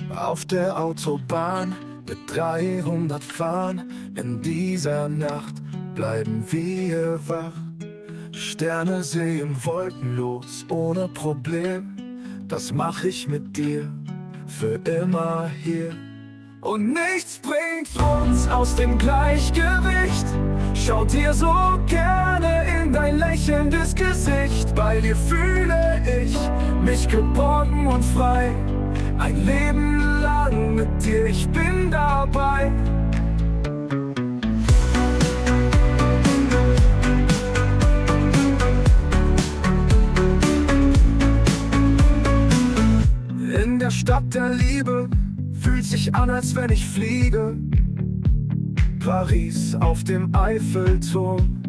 Auf der Autobahn mit 300 fahren, in dieser Nacht bleiben wir wach. Sterne sehen wolkenlos, ohne Problem. Das mach ich mit dir, für immer hier. Und nichts bringt uns aus dem Gleichgewicht. Schau dir so gerne in dein lächelndes Gesicht. Bei dir fühle ich mich geborgen und frei. Ein Leben lang mit dir, ich bin dabei. In der Stadt der Liebe fühlt sich an, als wenn ich fliege. Paris auf dem Eiffelturm.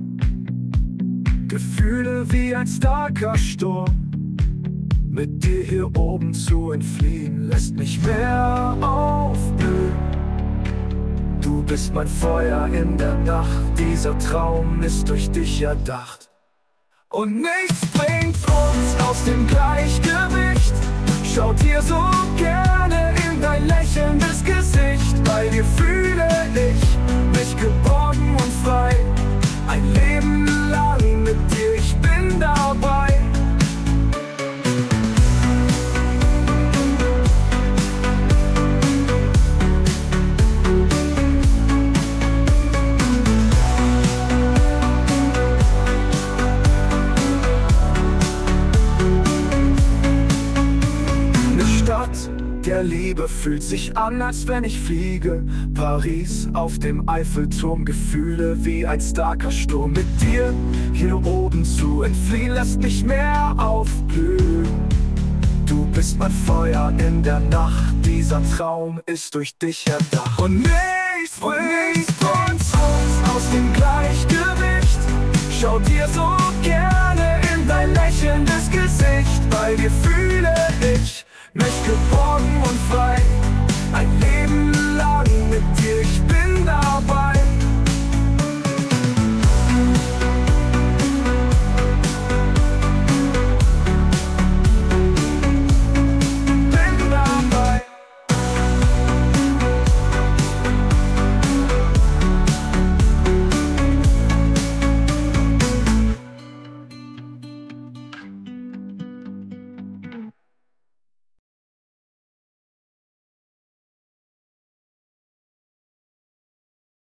Gefühle wie ein starker Sturm. Mit dir hier oben zu entfliehen, lässt mich mehr aufblühen. Du bist mein Feuer in der Nacht, dieser Traum ist durch dich erdacht. Und nichts bringt uns aus dem Gleichgewicht. Schau dir so gerne in dein lächelndes Gesicht. Bei dir fühle ich mich geborgen und frei. Ein Leben lang mit dir, ich bin dabei. Der Liebe fühlt sich an, als wenn ich fliege. Paris auf dem Eiffelturm, Gefühle wie ein starker Sturm. Mit dir hier oben zu entfliehen, lässt mich mehr aufblühen. Du bist mein Feuer in der Nacht, dieser Traum ist durch dich erdacht. Und nichts bringt uns aus dem Gleichgewicht. Schau dir so gerne in dein lächelndes Gesicht. Bei dir fühle ich mich geborgen und frei. Ein Leben lang mit dir, ich